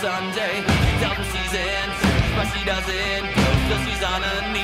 Sunday. She tells me she's in, but she doesn't go till she's on a